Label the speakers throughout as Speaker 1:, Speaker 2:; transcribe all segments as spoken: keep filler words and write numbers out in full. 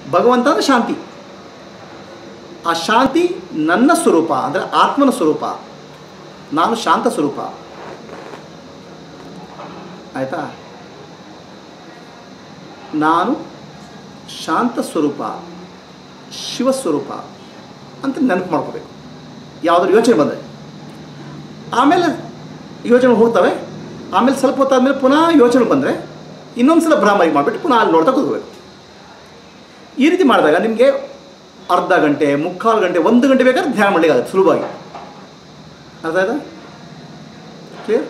Speaker 1: ಭಗವಂತ ಅಂದರೆ ಶಾಂತಿ. ಆ ಶಾಂತಿ ನನ್ನ ಸ್ವರೂಪ, ಅಂದರೆ ಆತ್ಮನ ಸ್ವರೂಪ. ನಾನು ಶಾಂತ ಸ್ವರೂಪ. ಆಯಿತಾ? ನಾನು ಶಾಂತ ಸ್ವರೂಪ, ಶಿವಸ್ವರೂಪ ಅಂತ ನೆನಪು ಮಾಡ್ಕೋಬೇಕು ಯಾವುದಾದ್ರು ಯೋಚನೆ ಬಂದರೆ. ಆಮೇಲೆ ಯೋಚನೆ ಹೋಗ್ತವೆ. ಆಮೇಲೆ ಸ್ವಲ್ಪ ಹೊತ್ತಾದಮೇಲೆ ಪುನಃ ಯೋಚನೆ ಬಂದರೆ ಇನ್ನೊಂದು ಸಲ ಭ್ರಾಮರಿ ಮಾಡಿಬಿಟ್ಟು ಪುನಃ ಅಲ್ಲಿ ನೋಡ್ತಾ ಕೂತ್ಕೋಬೇಕು. ಈ ರೀತಿ ಮಾಡಿದಾಗ ನಿಮಗೆ ಅರ್ಧ ಗಂಟೆ, ಮುಕ್ಕಾಲು ಗಂಟೆ, ಒಂದು ಗಂಟೆ ಬೇಕಾದ್ರೆ ಧ್ಯಾನ ಮಾಡಲಿಕ್ಕಾಗುತ್ತೆ ಸುಲಭವಾಗಿ. ಅರ್ಥ ಆಯ್ತಾ? ಕ್ಲಿಯರ್?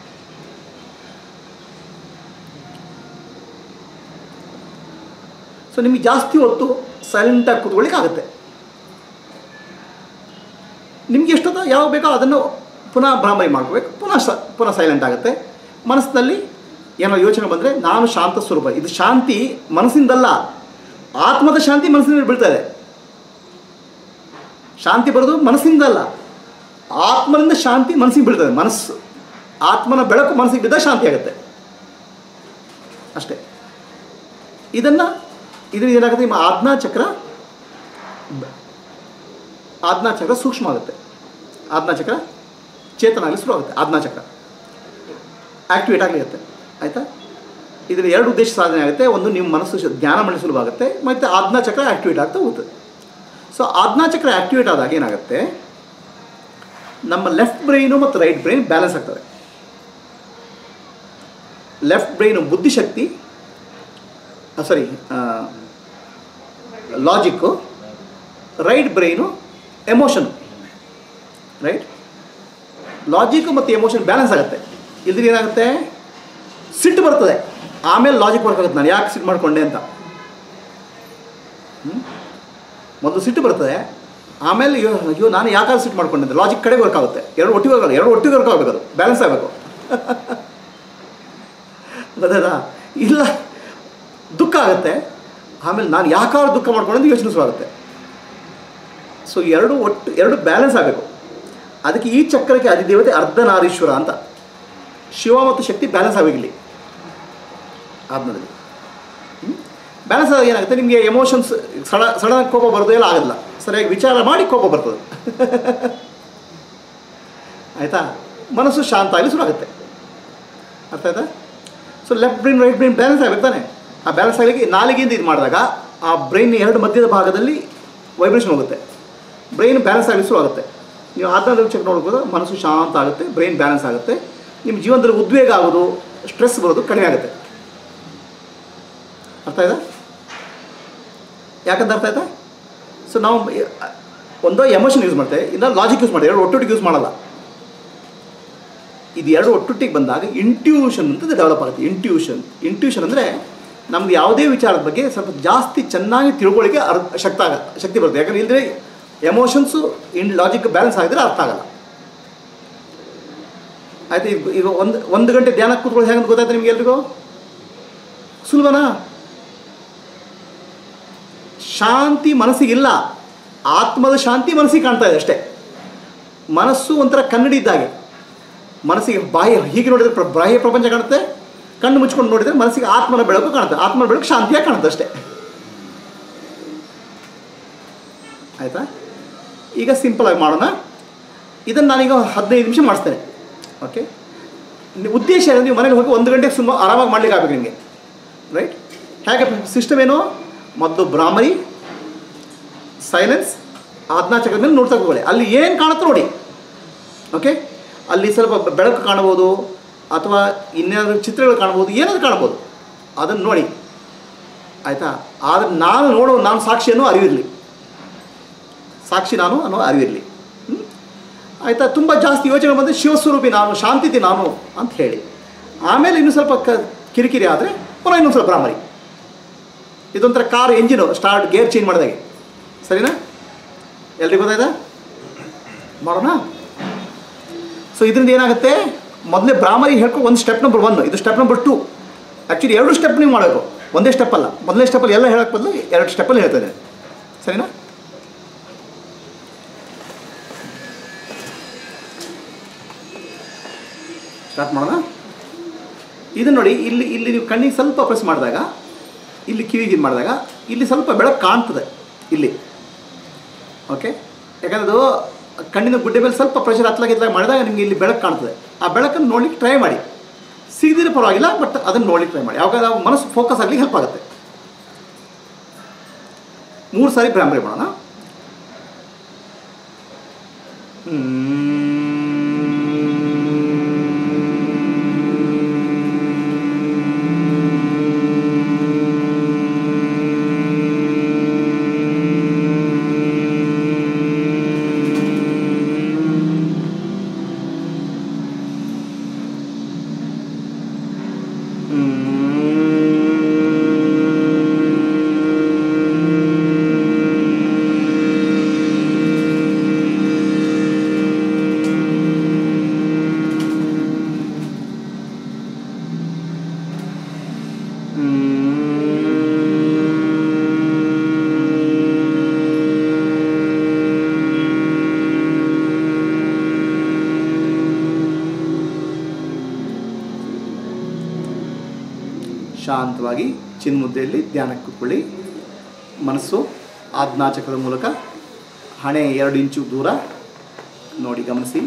Speaker 1: ಸೊ ನಿಮಗೆ ಜಾಸ್ತಿ ಹೊತ್ತು ಸೈಲೆಂಟಾಗಿ ಕೂತ್ಕೊಳ್ಳಿಕ್ಕೆ ಆಗುತ್ತೆ. ನಿಮಗೆ ಎಷ್ಟೊತ್ತ ಯಾವಾಗ ಬೇಕೋ ಅದನ್ನು ಪುನಃ ಭ್ರಾಮರಿ ಮಾಡ್ಕೋಬೇಕು. ಪುನಃ ಸ ಪುನಃ ಸೈಲೆಂಟ್ ಆಗುತ್ತೆ. ಮನಸ್ಸಿನಲ್ಲಿ ಏನೋ ಯೋಚನೆ ಬಂದರೆ ನಾನು ಶಾಂತ ಸ್ವರೂಪ. ಇದು ಶಾಂತಿ ಮನಸ್ಸಿಂದಲ್ಲ, ಆತ್ಮದ ಶಾಂತಿ ಮನಸ್ಸಿನಲ್ಲಿ ಬೀಳ್ತದೆ. ಶಾಂತಿ ಬರೋದು ಮನಸ್ಸಿಂದಲ್ಲ, ಆತ್ಮನಿಂದ ಶಾಂತಿ ಮನಸ್ಸಿಗೆ ಬೀಳ್ತದೆ. ಮನಸ್ಸು ಆತ್ಮನ ಬೆಳಕು ಮನಸ್ಸಿಗೆ ಬಿದ್ದಾಗ ಶಾಂತಿ ಆಗುತ್ತೆ ಅಷ್ಟೇ. ಇದನ್ನು ಇದರಿಂದ ಏನಾಗುತ್ತೆ, ನಿಮ್ಮ ಆಜ್ಞಾ ಚಕ್ರ ಆಜ್ಞಾ ಚಕ್ರ ಸೂಕ್ಷ್ಮ ಆಗುತ್ತೆ. ಆಜ್ಞಾ ಚಕ್ರ ಚೇತನ ಆಗಲಿ ಶುರು ಆಗುತ್ತೆ. ಆಜ್ಞಾ ಚಕ್ರ ಆ್ಯಕ್ಟಿವೇಟ್ ಆಗಲಿರುತ್ತೆ. ಆಯಿತಾ? ಇದರ ಎರಡು ಉದ್ದೇಶ ಸಾಧನೆ ಆಗುತ್ತೆ. ಒಂದು, ನಿಮ್ಮ ಮನಸ್ಸು ಧ್ಯಾನ ಮಾಡಲು ಸುಲಭ ಆಗುತ್ತೆ, ಮತ್ತು ಆಜ್ಞಾ ಚಕ್ರ ಆ್ಯಕ್ಟಿವೇಟ್ ಆಗ್ತಾ ಹೋಗುತ್ತೆ. ಸೊ ಆಜ್ಞಾ ಚಕ್ರ ಆ್ಯಕ್ಟಿವೇಟ್ ಆದಾಗ ಏನಾಗುತ್ತೆ, ನಮ್ಮ ಲೆಫ್ಟ್ ಬ್ರೈನು ಮತ್ತು ರೈಟ್ ಬ್ರೈನ್ ಬ್ಯಾಲೆನ್ಸ್ ಆಗ್ತದೆ. ಲೆಫ್ಟ್ ಬ್ರೈನು ಬುದ್ಧಿಶಕ್ತಿ, sorry logic, right brain emotion. Right logic ಮತ್ತು ಎಮೋಷನ್ ಬ್ಯಾಲೆನ್ಸ್ ಆಗುತ್ತೆ. ಇಲ್ದ್ರೆ ಏನಾಗುತ್ತೆ, ಸಿಟ್ಟು ಬರ್ತದೆ. ಆಮೇಲೆ ಲಾಜಿಕ್ ವರ್ಕ್ ಆಗುತ್ತೆ, ನಾನು ಯಾಕೆ ಸಿಟ್ಟು ಮಾಡಿಕೊಂಡೆ ಅಂತ. ಮೊದಲು ಸಿಟ್ಟು ಬರ್ತದೆ, ಆಮೇಲೆ ಅಯ್ಯೋ ಅಯ್ಯೋ ನಾನು ಯಾಕಾದ್ರೂ ಸಿಟ್ಟು ಮಾಡ್ಕೊಂಡೆ ಅಂತ ಲಾಜಿಕ್ ಕಡೆಗೆ ವರ್ಕ್ ಆಗುತ್ತೆ. ಎರಡು ಒಟ್ಟಿಗೆ ವರ್ಕ್ ಆಗುತ್ತೆ. ಎರಡು ಒಟ್ಟಿಗೆ ವರ್ಕ್ ಆಗಬೇಕು, ಅದು ಬ್ಯಾಲೆನ್ಸ್ ಆಗಬೇಕು. ಗೊತ್ತಾಯ್ತಾ? ಇಲ್ಲ ದುಃಖ ಆಗುತ್ತೆ, ಆಮೇಲೆ ನಾನು ಯಾಕಾದ್ರೂ ದುಃಖ ಮಾಡ್ಕೊಂಡೆ ಯೋಚನೆ ಶುರು ಆಗುತ್ತೆ. ಸೊ ಎರಡು ಒಟ್ಟು ಎರಡು ಬ್ಯಾಲೆನ್ಸ್ ಆಗಬೇಕು. ಅದಕ್ಕೆ ಈ ಚಕ್ರಕ್ಕೆ ಅಧಿದೇವತೆ ಅರ್ಧನಾರೀಶ್ವರ ಅಂತ. ಶಿವ ಮತ್ತು ಶಕ್ತಿ ಬ್ಯಾಲೆನ್ಸ್ ಆಗಬೇಕಿಲ್ಲಿ ಆತ್ಮದಲ್ಲಿ. ಬ್ಯಾಲೆನ್ಸ್ ಆದಾಗ ಏನಾಗುತ್ತೆ, ನಿಮಗೆ ಎಮೋಷನ್ಸ್ ಸಡ ಸಡನ್ ಕೋಪ ಬರೋದು ಎಲ್ಲ ಆಗಲ್ಲ. ಸರಿಯಾಗಿ ವಿಚಾರ ಮಾಡಿ ಕೋಪ ಬರ್ತದೆ. ಆಯಿತಾ? ಮನಸ್ಸು ಶಾಂತ ಆಗಲಿ ಶುರು ಆಗುತ್ತೆ. ಅರ್ಥ ಆಯ್ತಾ? So left brain right brain balance ಆಗಬೇಕು ತಾನೆ. ಆ ಬ್ಯಾಲೆನ್ಸ್ ಆಗಲಿಕ್ಕೆ ನಾಲಿಗೆಯಿಂದ ಇದು ಮಾಡಿದಾಗ ಆ ಬ್ರೈನ್ ಎರಡು ಮಧ್ಯದ ಭಾಗದಲ್ಲಿ ವೈಬ್ರೇಷನ್ ಹೋಗುತ್ತೆ. ಬ್ರೈನ್ ಬ್ಯಾಲೆನ್ಸ್ ಆಗಲಿ ಶುರು ಆಗುತ್ತೆ. ನೀವು ಆತ್ಮದಲ್ಲಿ ಚೆಕ್ ನೋಡ್ಬೋದು, ಮನಸ್ಸು ಶಾಂತ ಆಗುತ್ತೆ, ಬ್ರೈನ್ ಬ್ಯಾಲೆನ್ಸ್ ಆಗುತ್ತೆ. ನಿಮ್ಮ ಜೀವನದಲ್ಲಿ ಉದ್ವೇಗ ಆಗೋದು, ಸ್ಟ್ರೆಸ್ ಬರೋದು ಕಡಿಮೆ ಆಗುತ್ತೆ. ಅರ್ಥ ಆಯ್ತಾ? ಯಾಕಂತ ಅರ್ಥ ಆಯ್ತಾ? ಸೊ ನಾವು ಒಂದೋ ಎಮೋಷನ್ ಯೂಸ್ ಮಾಡ್ತೇವೆ, ಇಲ್ಲ ಲಾಜಿಕ್ ಯೂಸ್ ಮಾಡ್ತೇವೆ. ಎರಡು ಒಟ್ಟೊಟ್ಟಿಗೆ ಯೂಸ್ ಮಾಡಲ್ಲ. ಇದು ಎರಡು ಒಟ್ಟೊಟ್ಟಿಗೆ ಬಂದಾಗ ಇಂಟ್ಯೂಷನ್ ಅಂತ ಡೆವಲಪ್ ಆಗುತ್ತೆ. ಇಂಟ್ಯೂಷನ್ ಇಂಟ್ಯೂಷನ್ ಅಂದರೆ ನಮ್ದು ಯಾವುದೇ ವಿಚಾರದ ಬಗ್ಗೆ ಸ್ವಲ್ಪ ಜಾಸ್ತಿ ಚೆನ್ನಾಗಿ ತಿಳ್ಕೊಳ್ಳಿಕ್ಕೆ ಅರ್ ಶಕ್ತ ಆಗ ಶಕ್ತಿ ಬರುತ್ತೆ. ಯಾಕಂದರೆ ಇಲ್ಲದೆ ಎಮೋಷನ್ಸು ಇನ್ ಲಾಜಿಕ್ ಬ್ಯಾಲೆನ್ಸ್ ಆಗಿದ್ರೆ ಅರ್ಥ ಆಗಲ್ಲ. ಆಯಿತು? ಈಗ ಈಗ ಒಂದು ಒಂದು ಗಂಟೆ ಧ್ಯಾನ ಕೂತ್ಕೊಳ್ಳೋದು ಹೇಗಂತ ಗೊತ್ತಾಯ್ತು ನಿಮಗೆ ಎಲ್ರಿಗೂ? ಸುಲಭನಾ? ಶಾಂತಿ ಮನಸ್ಸಿಗಿಲ್ಲ, ಆತ್ಮದ ಶಾಂತಿ ಮನಸ್ಸಿಗೆ ಕಾಣ್ತಾ ಇದೆ ಅಷ್ಟೇ. ಮನಸ್ಸು ಒಂಥರ ಕನ್ನಡಿ ಇದ್ದಾಗೆ. ಮನಸ್ಸಿಗೆ ಬಾಹ್ಯ ಹೀಗೆ ನೋಡಿದರೆ ಪ್ರ ಬಾಹ್ಯ ಪ್ರಪಂಚ ಕಾಣುತ್ತೆ, ಕಣ್ಣು ಮುಚ್ಕೊಂಡು ನೋಡಿದರೆ ಮನಸ್ಸಿಗೆ ಆತ್ಮನ ಬೆಳಕು ಕಾಣುತ್ತೆ. ಆತ್ಮನ ಬೆಳಕು ಶಾಂತಿಯಾಗಿ ಕಾಣುತ್ತೆ ಅಷ್ಟೇ. ಆಯಿತಾ? ಈಗ ಸಿಂಪಲಾಗಿ ಮಾಡೋಣ. ಇದನ್ನು ನಾನೀಗ ಹದಿನೈದು ನಿಮಿಷ ಮಾಡಿಸ್ತೇನೆ. ಓಕೆ? ಉದ್ದೇಶ ಏನು, ನೀವು ಮನೇಲಿ ಹೋಗಿ ಒಂದು ಗಂಟೆಗೆ ಸುಮ್ಮ ಆರಾಮಾಗಿ ಮಾಡ್ಲಿಕ್ಕೆ ಆಗಬೇಕು ನಿಮಗೆ. ರೈಟ್? ಹೇಗೆ ಸಿಸ್ಟಮ್ ಏನು, ಮೊದಲು ಭ್ರಾಮರಿ, ಸೈಲೆನ್ಸ್, ಆಜ್ಞಾ ಚಕ್ರದ ಮೇಲೆ ನೋಡ್ತಾ ಹೋಗಲಿ. ಅಲ್ಲಿ ಏನು ಕಾಣುತ್ತೆ ನೋಡಿ. ಓಕೆ? ಅಲ್ಲಿ ಸ್ವಲ್ಪ ಬೆಳಕು ಕಾಣ್ಬೋದು, ಅಥವಾ ಇನ್ನೇನಾದರೂ ಚಿತ್ರಗಳು ಕಾಣ್ಬೋದು, ಏನಾದರೂ ಕಾಣ್ಬೋದು, ಅದನ್ನು ನೋಡಿ. ಆಯಿತಾ? ಆದರೆ ನಾನು ನೋಡೋ ನಾನು ಸಾಕ್ಷಿ ಅನ್ನೋ ಅರಿವಿರಲಿ. ಸಾಕ್ಷಿ ನಾನು ಅನ್ನೋ ಅರಿವಿರಲಿ. ಆಯಿತಾ? ತುಂಬ ಜಾಸ್ತಿ ಯೋಚನೆ ಬಂದರೆ ಶಿವಸ್ವರೂಪಿ ನಾನು, ಶಾಂತಿತಿ ನಾನು ಅಂತ ಹೇಳಿ. ಆಮೇಲೆ ಇನ್ನೂ ಸ್ವಲ್ಪ ಕ ಕಿರಿಕಿರಿ ಆದರೆ ಪುನಃ ಇನ್ನೊಂದು ಸ್ವಲ್ಪ ಭ್ರಾಮರಿ. ಇದೊಂಥರ car engine start gear change ಮಾಡಿದಾಗೆ. ಸರಿನಾ? ಎಲ್ರಿಗೂ ಗೊತ್ತಾಯ್ತಾ? ಮಾಡೋಣ. ಸೊ ಇದರಿಂದ ಏನಾಗುತ್ತೆ, ಮೊದಲೇ ಭ್ರಾಮರಿ ಹೇಳ್ಕೊಂಡು ಒಂದು ಸ್ಟೆಪ್ ನಂಬರ್ ಒನ್, ಇದು ಸ್ಟೆಪ್ ನಂಬರ್ ಟು. ಆ್ಯಕ್ಚುಲಿ ಎರಡು ಸ್ಟೆಪ್ ನೀವು ಮಾಡಬೇಕು, ಒಂದೇ ಸ್ಟೆಪ್ಪಲ್ಲ. ಮೊದಲನೇ ಸ್ಟೆಪ್ಪಲ್ಲಿ ಎಲ್ಲ ಹೇಳೋಕ್ಕೆ ಬದಲು ಎರಡು ಸ್ಟೆಪ್ಪಲ್ಲಿ ಹೇಳ್ತೇನೆ. ಸರಿನಾ? ಸ್ಟಾರ್ಟ್ ಮಾಡೋಣ. ಇದನ್ನು ನೋಡಿ, ಇಲ್ಲಿ ಇಲ್ಲಿ ನೀವು ಕಣ್ಣಿಗೆ ಸ್ವಲ್ಪ ಪ್ರೆಸ್ ಮಾಡಿದಾಗ, ಇಲ್ಲಿ ಕಿವಿಗೆ ಇದು ಮಾಡಿದಾಗ ಇಲ್ಲಿ ಸ್ವಲ್ಪ ಬೆಳಕು ಕಾಣ್ತದೆ ಇಲ್ಲಿ. ಓಕೆ, ಯಾಕಂದರೆ ಅದು ಕಣ್ಣಿನ ಗುಡ್ಡೆ ಮೇಲೆ ಸ್ವಲ್ಪ ಪ್ರೆಷರ್ ಹತ್ತಲಾಗಿದ್ದಾಗ ಮಾಡಿದಾಗ ನಿಮಗೆ ಇಲ್ಲಿ ಬೆಳಕು ಕಾಣ್ತದೆ. ಆ ಬೆಳಕನ್ನು ನೋಡ್ಲಿಕ್ಕೆ ಟ್ರೈ ಮಾಡಿ. ಸಿಗದಿರೋ ಪರವಾಗಿಲ್ಲ, ಬಟ್ ಅದನ್ನು ನೋಡ್ಲಿಕ್ಕೆ ಟ್ರೈ ಮಾಡಿ. ಯಾವಾಗ ಮನಸ್ಸು ಫೋಕಸ್ ಆಗಲಿಕ್ಕೆ ಹೆಲ್ಪ್ ಆಗುತ್ತೆ. ಮೂರು ಸಾರಿ ಭ್ರಾಮರಿ ಮಾಡೋಣ. ಶಾಂತವಾಗಿ ಚಿನ್ಮುದ್ರೆಯಲ್ಲಿ ಧ್ಯಾನಕ್ಕೆ ಕೂತ್ಕೊಳ್ಳಿ. ಮನಸ್ಸು ಆಜ್ಞಾಚಕ್ರದ ಮೂಲಕ ಹಣೆ ಎರಡು ಇಂಚು ದೂರ ನೋಡಿ ಗಮನಿಸಿ.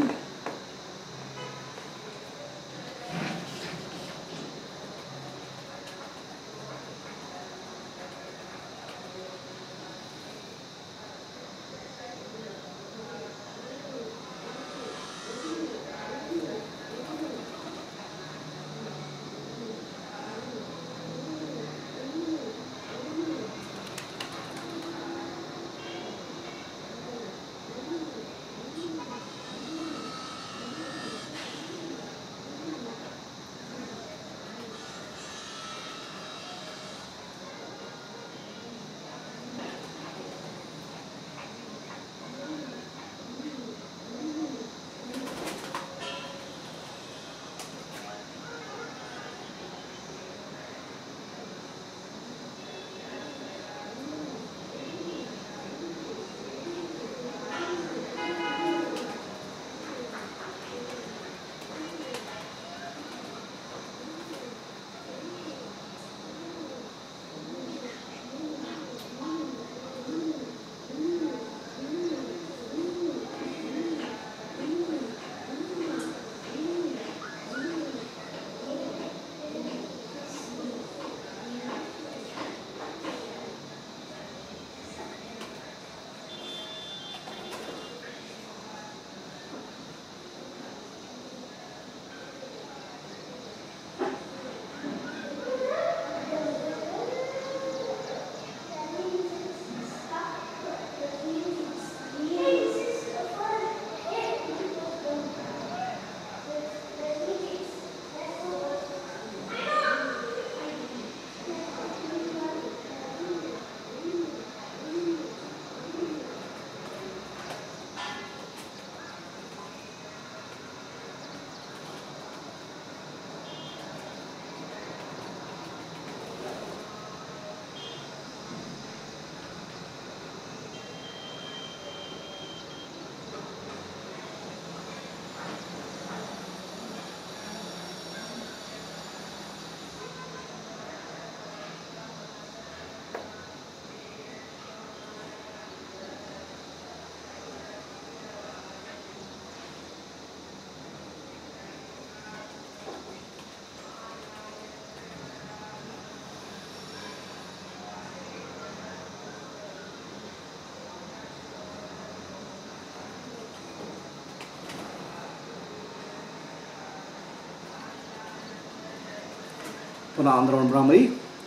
Speaker 1: ಪುನಃ ಆಂಧ್ರವಣ ಭ್ರಾಮರಿ.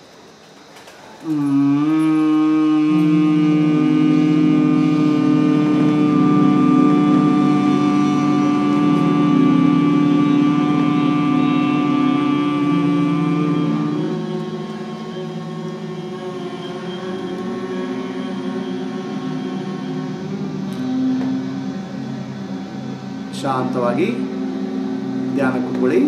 Speaker 1: ಶಾಂತವಾಗಿ ಧ್ಯಾನ ಕೂತ್ಕೊಳ್ಳಿ.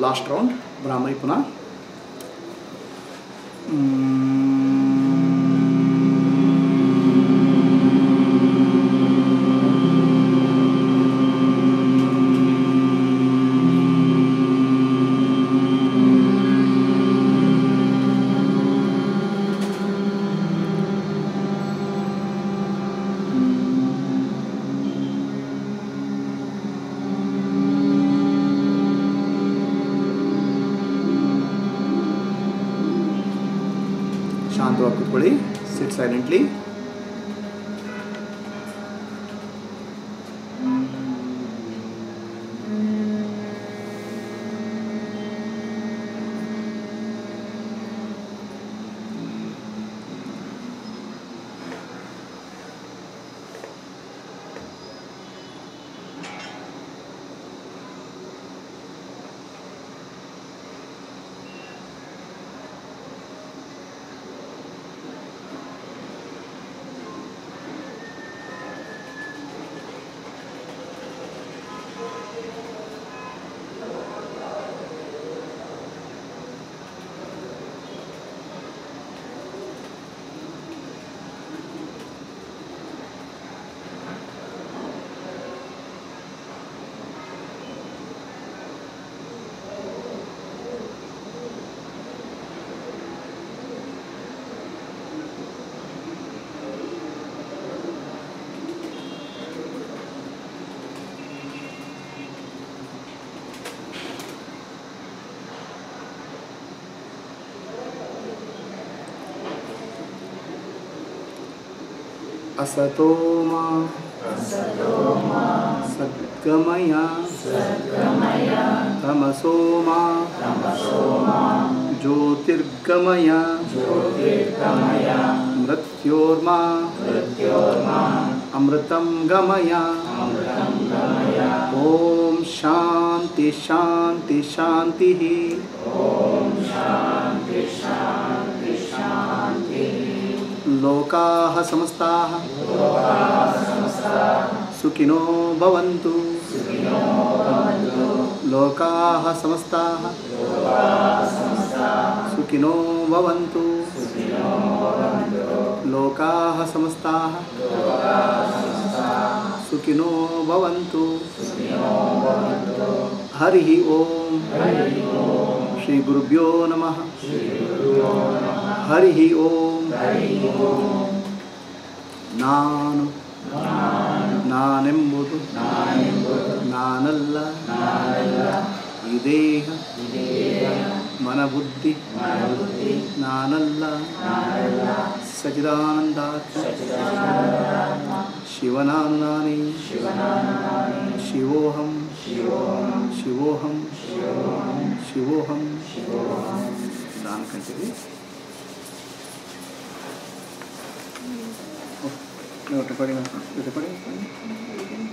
Speaker 1: ಲಾಸ್ಟ್ ರೌಂಡ್ ಭ್ರಾಮರಿ ಪುನಃ. ಶಾಂತವಾಗಿ ಕೂತ್ಕೊಳ್ಳಿ. Sit silently. असतो मा सद्गमय तमसो मा ज्योतिर्गमय मृत्योर्मा अमृतं गमय. ओम शांति शांति शांति. लोकाः समस्ताः सुखिनो भवन्तु. लोकाः समस्ताः सुखिनो भवन्तु. लोकाः समस्ताः सुखिनो भवन्तु. हरिः ओम. श्री गुरुभ्यो नमः. हरिः ओम. ನಾನು ನಾನೆಂಬುದು ನಾನಲ್ಲ. ಈ ದೇಹ ಮನಬುದ್ಧಿ ನಾನಲ್ಲ. ಸಚ್ಚಿದಾನಂದಾತ್ಮ ಶಿವನಾನು ನಾನೇ. ಶಿವೋಹಂ ಶಿವೋಹಂ ಶಿವೋಹಂ. ನಾನು ಕಂತೀವಿ. No, recording, recording.